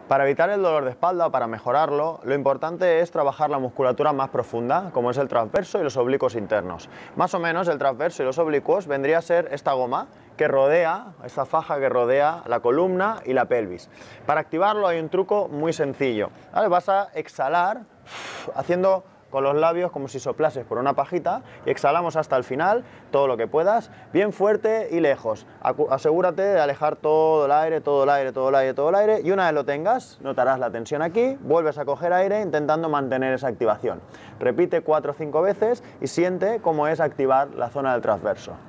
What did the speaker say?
Para evitar el dolor de espalda o para mejorarlo, lo importante es trabajar la musculatura más profunda, como es el transverso y los oblicuos internos. Más o menos el transverso y los oblicuos vendría a ser esta goma que rodea, esta faja que rodea la columna y la pelvis. Para activarlo hay un truco muy sencillo, ¿vale? Vas a exhalar haciendo con los labios como si soplases por una pajita y exhalamos hasta el final, todo lo que puedas, bien fuerte y lejos. Asegúrate de alejar todo el aire, todo el aire, todo el aire, todo el aire, y una vez lo tengas, notarás la tensión aquí, vuelves a coger aire intentando mantener esa activación. Repite 4 o 5 veces y siente cómo es activar la zona del transverso.